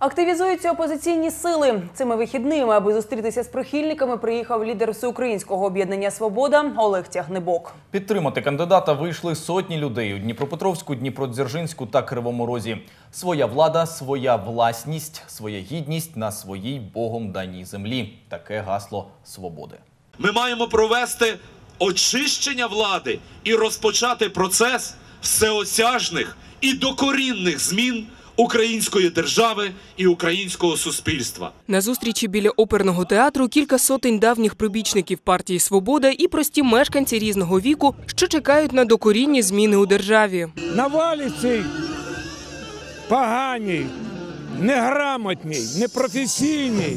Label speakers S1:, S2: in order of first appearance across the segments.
S1: Активізуються опозиційні сили. Цими вихідними, аби зустрітися з прихильниками, приїхав лідер Всеукраїнського об'єднання «Свобода» Олег Тягнебок.
S2: Підтримати кандидата вийшли сотні людей у Дніпропетровську, Дніпродзержинську та Кривому Розі. Своя влада, своя власність, своя гідність на своїй Богом даній землі. Таке гасло «Свободи».
S3: Ми маємо провести очищення влади і розпочати процес всеосяжних і докорінних змін української держави і українського суспільства.
S4: На зустрічі біля оперного театру кілька сотень давніх прибічників партії «Свобода» і прості мешканці різного віку, що чекають на докорінні зміни у державі.
S5: Навалі цій поганій, неграмотній, непрофесійній,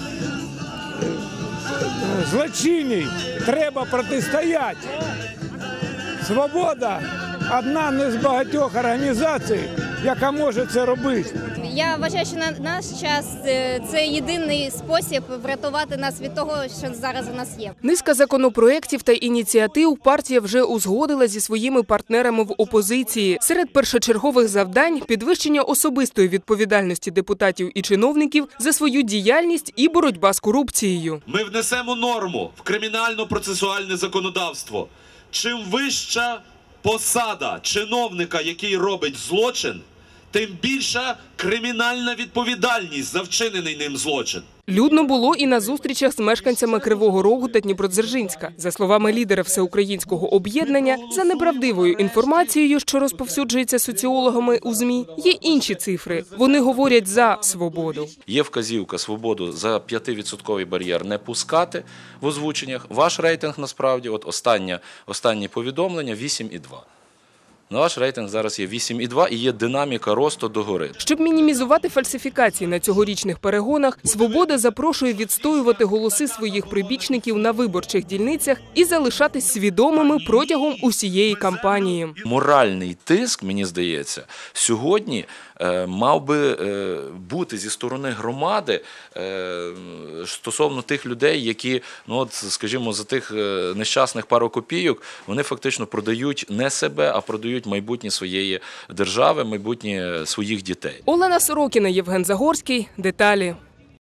S5: злочинній треба протистояти. «Свобода» – одна не з багатьох організацій, яка може це робити.
S6: Я вважаю, що на наш час це єдиний спосіб врятувати нас від того, що зараз у нас є.
S4: Низка законопроєктів та ініціатив партія вже узгодила зі своїми партнерами в опозиції. Серед першочергових завдань – підвищення особистої відповідальності депутатів і чиновників за свою діяльність і боротьба з корупцією.
S3: Ми внесемо норму в кримінально-процесуальне законодавство. Чим вища посада чиновника, який робить злочин, тим більша кримінальна відповідальність за вчинений ним злочин.
S4: Людно було і на зустрічах з мешканцями Кривого Рогу та Дніпродзержинська. За словами лідера Всеукраїнського об'єднання, за неправдивою інформацією, що розповсюджується соціологами у ЗМІ, є інші цифри. Вони говорять за свободу.
S7: Є вказівка «Свободу» за 5% бар'єр не пускати в озвученнях. Ваш рейтинг насправді, от останнє повідомлення, 8,2. Наш рейтинг зараз є 8,2 і є динаміка росту догори.
S4: Щоб мінімізувати фальсифікації на цьогорічних перегонах, «Свобода» запрошує відстоювати голоси своїх прибічників на виборчих дільницях і залишатись свідомими протягом усієї кампанії.
S7: Моральний тиск, мені здається, сьогодні мав би бути зі сторони громади стосовно тих людей, які, скажімо, за тих нещасних пару копійок, вони фактично продають не себе, а продають майбутнє своєї держави, майбутнє своїх дітей.
S4: Олена Сорокіна, Євген Загорський. Деталі.